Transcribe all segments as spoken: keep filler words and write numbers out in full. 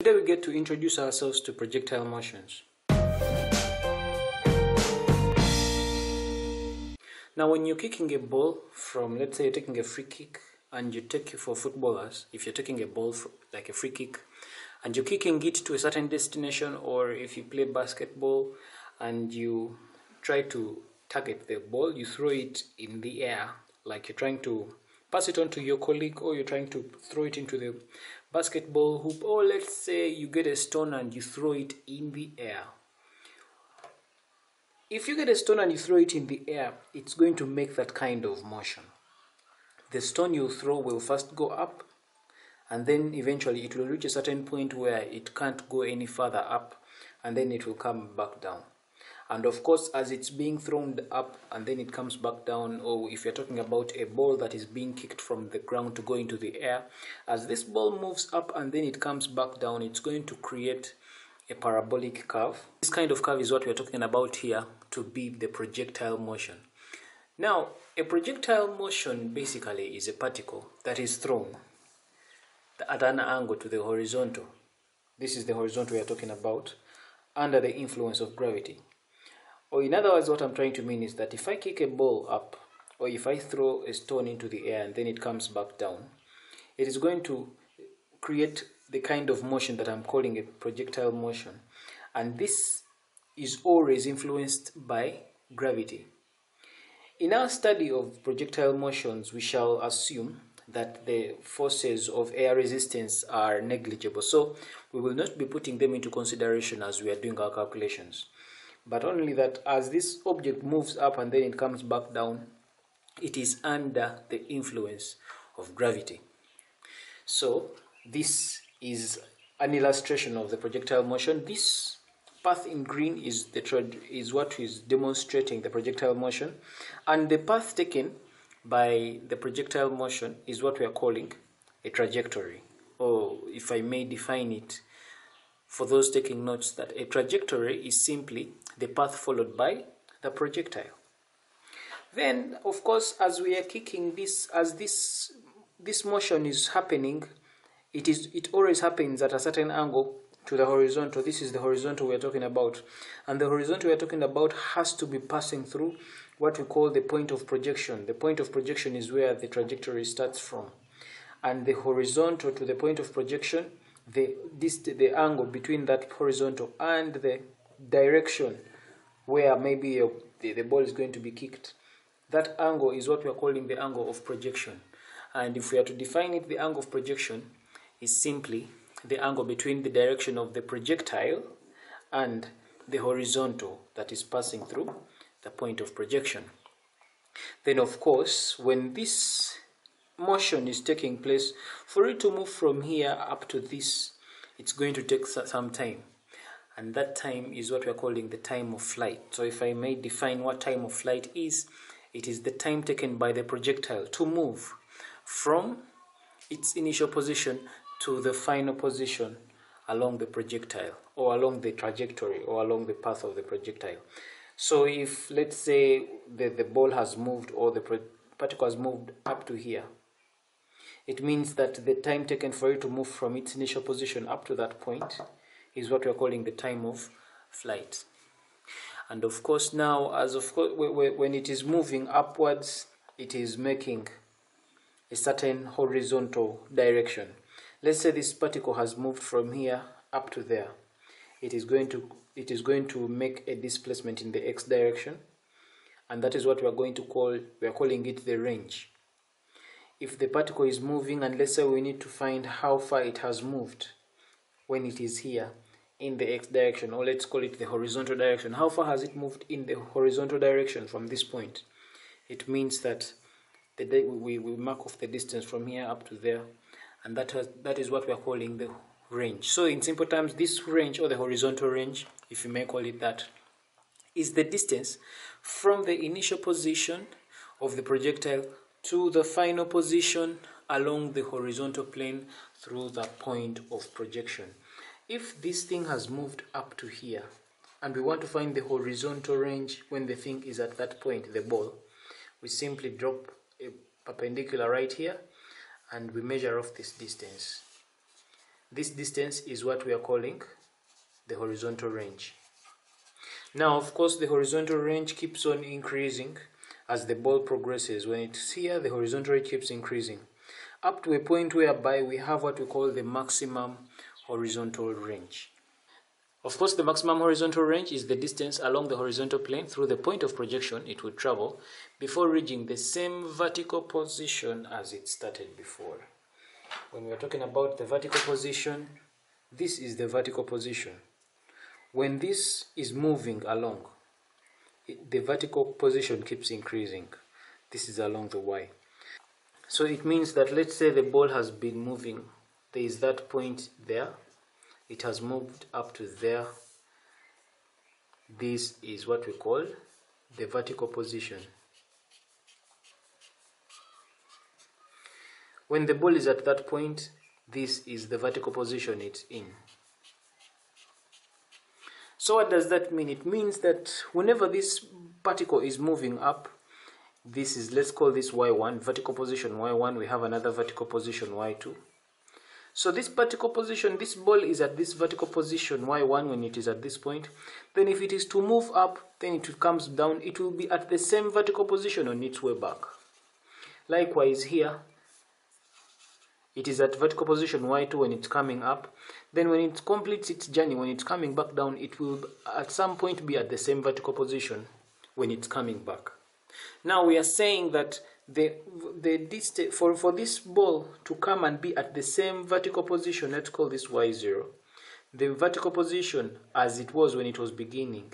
Today we get to introduce ourselves to projectile motions. Now when you're kicking a ball from, let's say you're taking a free kick, and you take it for footballers, if you're taking a ball for, like a free kick, and you're kicking it to a certain destination, or if you play basketball and you try to target the ball, you throw it in the air, like you're trying to pass it on to your colleague, or you're trying to throw it into the basketball hoop, or let's say you get a stone and you throw it in the air. If you get a stone and you throw it in the air, it's going to make that kind of motion. The stone you throw will first go up, and then eventually it will reach a certain point where it can't go any further up, and then it will come back down. And of course, as it's being thrown up and then it comes back down, or if you're talking about a ball that is being kicked from the ground to go into the air, as this ball moves up and then it comes back down, it's going to create a parabolic curve. This kind of curve is what we're talking about here to be the projectile motion. Now, a projectile motion basically is a particle that is thrown at an angle to the horizontal. This is the horizontal we are talking about, under the influence of gravity. Or in other words, what I'm trying to mean is that if I kick a ball up, or if I throw a stone into the air and then it comes back down, it is going to create the kind of motion that I'm calling a projectile motion. And this is always influenced by gravity. In our study of projectile motions, we shall assume that the forces of air resistance are negligible. So we will not be putting them into consideration as we are doing our calculations. But only that as this object moves up and then it comes back down, it is under the influence of gravity. So this is an illustration of the projectile motion. This path in green is the is what is demonstrating the projectile motion, and the path taken by the projectile motion is what we are calling a trajectory, or if I may define it for those taking notes, that a trajectory is simply the path followed by the projectile. Then, of course, as we are kicking this, as this this motion is happening, it is it always happens at a certain angle to the horizontal. This is the horizontal we are talking about, and the horizontal we are talking about has to be passing through what we call the point of projection. The point of projection is where the trajectory starts from, and the horizontal to the point of projection, the this the angle between that horizontal and the direction where maybe a, the, the ball is going to be kicked, that angle is what we are calling the angle of projection. And if we are to define it, the angle of projection is simply the angle between the direction of the projectile and the horizontal that is passing through the point of projection. Then of course, when this motion is taking place, for it to move from here up to this, it's going to take some time, and that time is what we are calling the time of flight. So if I may define what time of flight is, it is the time taken by the projectile to move from its initial position to the final position along the projectile, or along the trajectory, or along the path of the projectile. So if, let's say, the, the ball has moved, or the particle has moved up to here, it means that the time taken for it to move from its initial position up to that point is what we are calling the time of flight. And of course now, as of course, when it is moving upwards, it is making a certain horizontal direction. Let's say this particle has moved from here up to there. It is going to it is going to make a displacement in the x direction, and that is what we are going to call we are calling it the range. If the particle is moving, and let's say we need to find how far it has moved when it is here in the x direction, or let's call it the horizontal direction. How far has it moved in the horizontal direction from this point? It means that the we, we mark off the distance from here up to there, and that has, that is what we are calling the range. So in simple terms, this range, or the horizontal range, if you may call it that, is the distance from the initial position of the projectile to the final position along the horizontal plane through the point of projection. If this thing has moved up to here, and we want to find the horizontal range when the thing is at that point, the ball, we simply drop a perpendicular right here, and we measure off this distance. This distance is what we are calling the horizontal range. Now, of course, the horizontal range keeps on increasing as the ball progresses. When it's here, the horizontal range keeps increasing up to a point whereby we have what we call the maximum horizontal range. Of course, the maximum horizontal range is the distance along the horizontal plane through the point of projection it would travel before reaching the same vertical position as it started before. When we are talking about the vertical position, this is the vertical position. When this is moving along, it, the vertical position keeps increasing. This is along the Y. So it means that, let's say the ball has been moving. There is that point there. It has moved up to there. This is what we call the vertical position. When the ball is at that point, this is the vertical position it's in. So what does that mean? It means that whenever this particle is moving up, this is, let's call this Y one, vertical position Y one, we have another vertical position Y two. So this vertical position, this ball is at this vertical position Y one when it is at this point. Then if it is to move up, then it comes down, it will be at the same vertical position on its way back. Likewise here, it is at vertical position Y two when it's coming up. Then when it completes its journey, when it's coming back down, it will at some point be at the same vertical position when it's coming back. Now we are saying that the the distance for, for this ball to come and be at the same vertical position, let's call this Y zero. The vertical position as it was when it was beginning.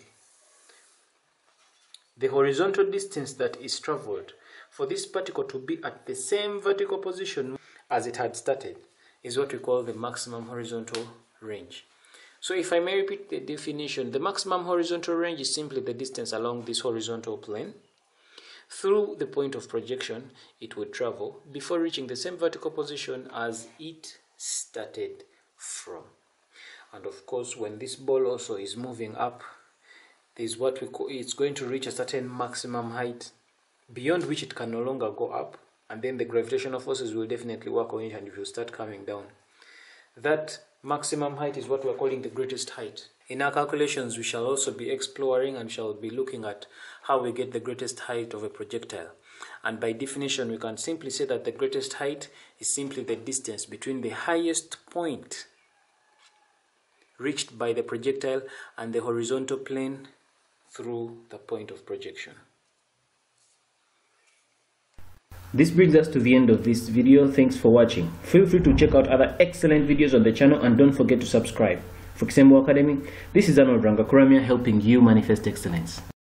The horizontal distance that is traveled for this particle to be at the same vertical position as it had started is what we call the maximum horizontal range. So if I may repeat the definition, the maximum horizontal range is simply the distance along this horizontal plane through the point of projection it would travel before reaching the same vertical position as it started from. And of course, when this ball also is moving up, this is what we call, it's going to reach a certain maximum height beyond which it can no longer go up, and then the gravitational forces will definitely work on it and it will start coming down. That maximum height is what we are calling the greatest height. In our calculations, we shall also be exploring and shall be looking at how we get the greatest height of a projectile. And by definition, we can simply say that the greatest height is simply the distance between the highest point reached by the projectile and the horizontal plane through the point of projection. This brings us to the end of this video. Thanks for watching. Feel free to check out other excellent videos on the channel and don't forget to subscribe. For Kisembo Academy, this is Arnold Rangakuramia helping you manifest excellence.